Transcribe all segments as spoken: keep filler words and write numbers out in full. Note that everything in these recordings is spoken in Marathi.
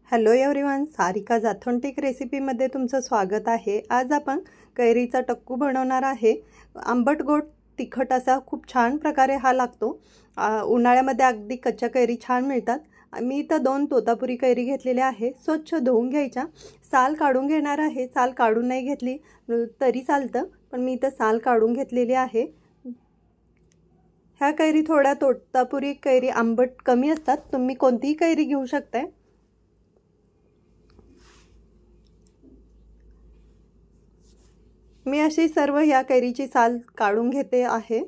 हॅलो एव्हरीवन, सारिका जाथोंटिक रेसिपीमध्ये तुमचं स्वागत आहे। आज आपण कैरीचा टक्कू बनवणार आहे। आंबट गोड तिखट असा खूप छान प्रकारे हा लागतो। उन्हाळ्यामध्ये अगदी कच्च्या कैरी छान मिळतात। मी इथं दोन तोतापुरी कैरी घेतलेल्या आहे। स्वच्छ धुवून घ्यायच्या, साल काढून घेणार आहे। साल काढून नाही घेतली तरी चालतं, पण मी इथं साल काढून घेतलेली आहे। ह्या कैरी थोड्या तोतापुरी कैरी आंबट कमी असतात, तुम्ही कोणतीही कैरी घेऊ शकता। मी अशी सर्व ह्या कैरीची साल काढून घेते आहे।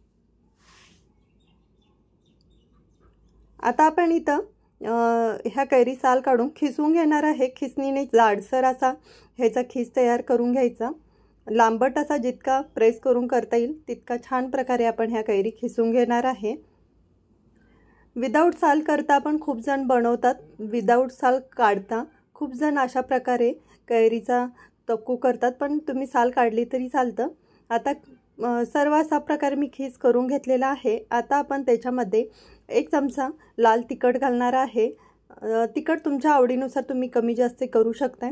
आता आपण इथं ह्या कैरी साल काढून खिसून घेणार आहे। खिसणीने जाडसर असा ह्याचा खिस तयार करून घ्यायचा। लांबट असा जितका प्रेस करून करता येईल तितका छान प्रकारे आपण ह्या कैरी खिसून घेणार आहे। विदाउट साल करता आपण खूप जण बनवतात, विदाउट साल काढता खूप जण अशा प्रकारे कैरीचा टक्कू करतात, पण तुम्ही साल काढली तरी चालतं। आता सर्व अशा प्रकारे मी खीस करून घेतलेला आहे। आता आपण त्याच्यामध्ये एक चमचा लाल तिखट घालणार आहे। तिखट तुमच्या आवडीनुसार तुम्ही कमी जास्त करू शकता।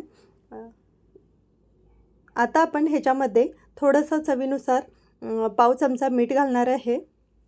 आता आपण ह्याच्यामध्ये थोडंसं चवीनुसार पाव चमचा मीठ घालणार आहे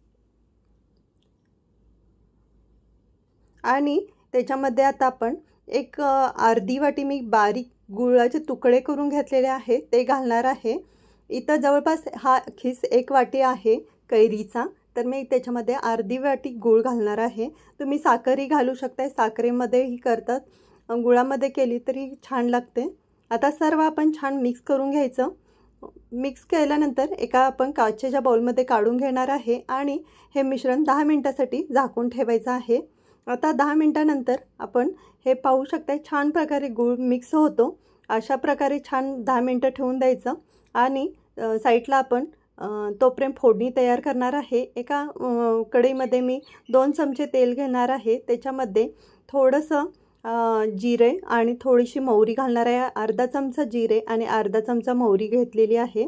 आणि त्याच्यामध्ये आता आपण एक अर्धी वाटी मी बारीक गुळाचे तुकडे करून घेतलेले आहे ते घालणार आहे। इथं जवळपास हा खीस एक वाटी आहे कैरीचा, तर मी त्याच्यामध्ये अर्धी वाटी गूळ घालणार आहे। तुम्ही साखरही घालू शकता, साखरेमध्येही करतात, गुळामध्ये केली तरी छान लागते। आता सर्व आपण छान मिक्स करून घ्यायचं। मिक्स केल्यानंतर एका आपण काचेच्या बाउलमध्ये काढून घेणार आहे आणि हे मिश्रण दहा मिनिटांसाठी झाकून ठेवायचं आहे। आता दहा मिनिटांनंतर आपण हे पाहू शकता, छान प्रकारे गूळ मिक्स होतो। अशा प्रकारे छान दहा मिनिटं ठेवून द्यायचं आणि साईडला आपण तोपर्यंत फोडणी तयार करणार आहे। एका कढईमध्ये मी दोन चमचे तेल घेणार आहे, त्याच्यामध्ये थोडंसं जिरे आणि थोडीशी मोहरी घालणार आहे। अर्धा चमचा जिरे आणि अर्धा चमचा मोहरी घेतलेली आहे।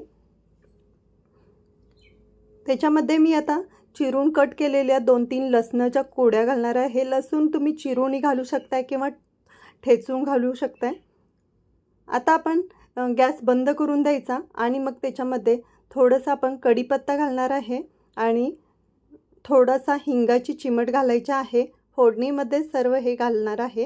त्याच्यामध्ये मी आता चिरून कट केलेल्या दोन तीन लसणाच्या कोड्या घालणार आहे। हे लसूण तुम्ही चिरूनही घालू शकता किंवा ठेचून घालू शकता। आता आपण गॅस बंद करून द्यायचा आणि मग त्याच्यामध्ये थोडंसं आपण कढीपत्ता घालणार आहे आणि थोडासा हिंगाची चिमट घालायची आहे। फोडणीमध्ये सर्व हे घालणार आहे।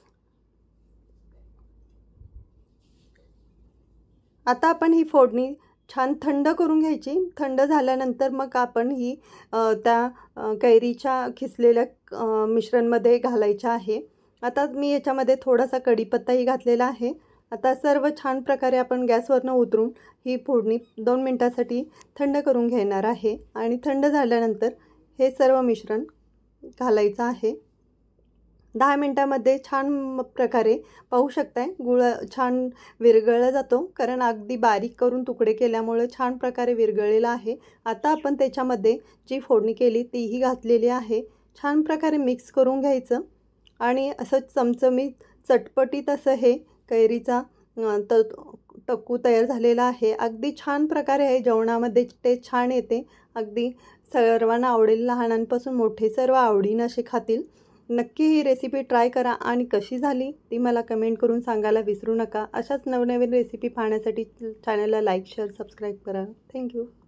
आता आपण ही फोडणी छान थंड करून घ्यायची। थंड झाल्यानंतर मग आपण ही त्या कैरीच्या खिसलेल्या मिश्रणमध्ये घालायचं आहे। आता मी याच्यामध्ये थोडासा कढीपत्ताही घातलेला आहे। आता सर्व छान प्रकारे आपण गॅसवरनं उतरून ही फोडणी दोन मिनिटांसाठी थंड करून घेणार आहे आणि थंड झाल्यानंतर हे सर्व मिश्रण घालायचं आहे। दहा मिनिटांमध्ये छान प्रकारे पाहू शकताय गुळ छान विरघळला जातो, कारण अगदी बारीक करून तुकडे केल्यामुळे छान प्रकारे विरघळलेला आहे। आता आपण त्याच्यामध्ये जी फोडणी केली तीही घातलेली आहे। छान प्रकारे मिक्स करून घ्यायचं आणि असं चमचमीत चटपटीत असं हे कैरीचा टक्कू तयार झालेला आहे। अगदी छान प्रकारे हे जेवणामध्ये टेस्ट छान येते, अगदी सर्वांना आवडेल, लहानांपासून मोठे सर्व आवडीने असे खातील। नक्की ही रेसिपी ट्राय करा आणि कशी झाली ती मला कमेंट करून सांगायला विसरू नका। अशाच नवनवीन रेसिपी पाहण्यासाठी चॅनलला लाईक शेअर सबस्क्राईब करा। थँक्यू।